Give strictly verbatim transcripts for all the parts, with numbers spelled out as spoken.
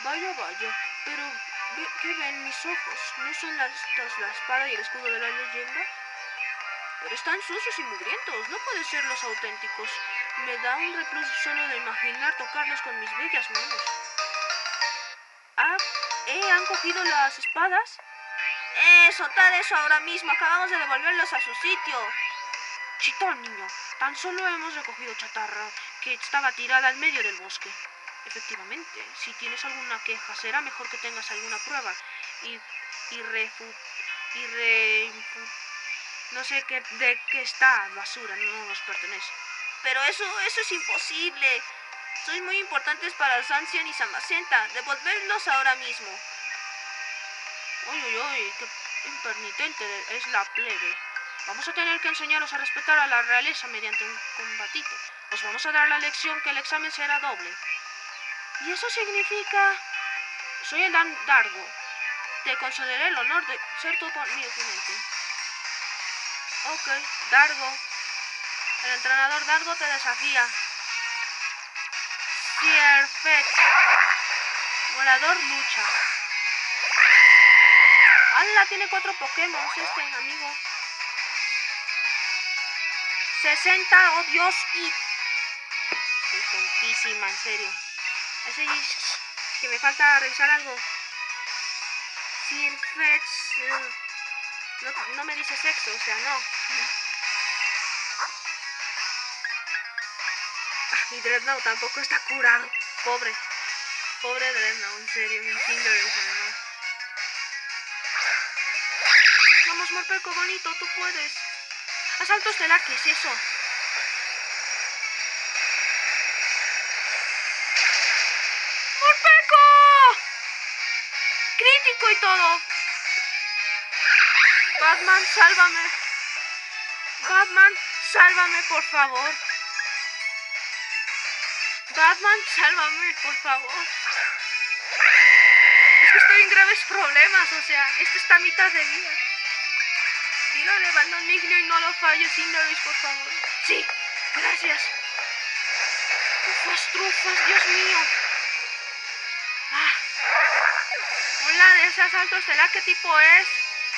Vaya, vaya, pero ve- ¿qué ven mis ojos? ¿No son las, estas la espada y el escudo de la leyenda? Pero están sucios y mugrientos, no pueden ser los auténticos. Me da un repulso solo de imaginar tocarlos con mis bellas manos. Ah, ¿eh? ¿Han cogido las espadas? ¡Eh! ¡Soltad eso ahora mismo! Acabamos de devolverlos a su sitio. Chitón, niño. Tan solo hemos recogido chatarra que estaba tirada al medio del bosque. Efectivamente, si tienes alguna queja, será mejor que tengas alguna prueba y, y refu... y re... no sé qué, de qué está basura, no nos pertenece. Pero eso, eso es imposible. Sois muy importantes para Sancian y Samacenta. Devolverlos ahora mismo. Uy, uy, uy, qué impenitente es la plebe. Vamos a tener que enseñaros a respetar a la realeza mediante un combatito. Os vamos a dar la lección que el examen será doble. ¿Y eso significa? Soy el Dan Dargo. Te concederé el honor de ser tu mi oponente. Ok, Dargo. El entrenador Dargo te desafía. Perfecto. Volador lucha. ¡Hala! Tiene cuatro Pokémon este amigo. sesenta, oh Dios, y... Estoy tontísima, en serio. Así que me falta revisar algo. Sirfetch... No, no me dice sexo, o sea, no. Ah, y Dreadnought tampoco está curado. Pobre. Pobre Dreadnought, en serio. En Cinderace, además. Vamos, Morpeko, bonito, tú puedes. Asalto estelar, ¿qué es eso? ¡Morpeko! Crítico y todo. Batman, sálvame. Batman, sálvame, por favor. Batman, sálvame, por favor. Es que estoy en graves problemas, o sea, esto está a mitad de vida. Dilo de balón Miglio y no lo falles, Cinderace, por favor. Sí, gracias. Ufas, trufas, Dios mío. Ah. Hola, de ese asalto estelar, ¿qué tipo es?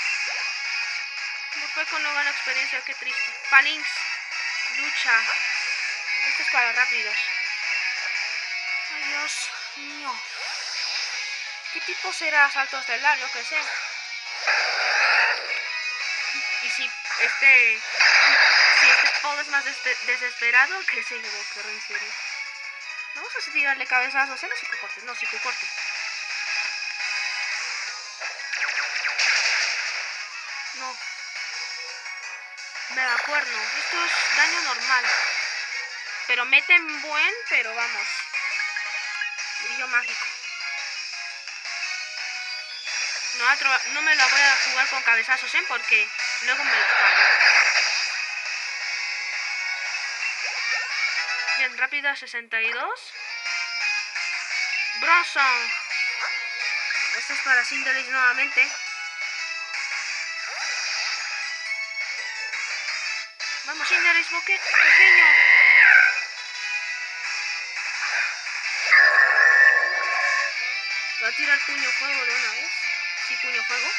Morpeko no gana experiencia, qué triste. Palinx, lucha. Esto es para rápidos. Ay, Dios mío. ¿Qué tipo será asalto estelar? Yo qué sé. Y si este... Si este Paul es más desesperado, que se llevó, que en serio. Vamos a tirarle cabezazos, ¿eh? No, psicocorte, no, psicocorte. No. Me da cuerno. Esto es daño normal. Pero meten buen, pero vamos. Brillo mágico. No, no me la voy a jugar con cabezazos, ¿eh? Porque luego me la fallo. Bien, rápida sesenta y dos. Bronzong. Esto es para Cinderace nuevamente. Vamos, Cinderace, boquete pequeño. Va a tirar puño fuego de una vez. Sí, puño fuego.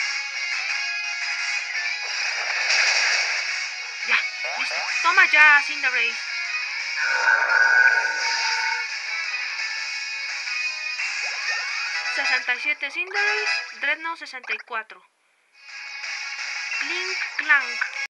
Ya, listo. Toma ya, Cinderace. sesenta y siete Cinderace, Dreadnought sesenta y cuatro. Clink, clank.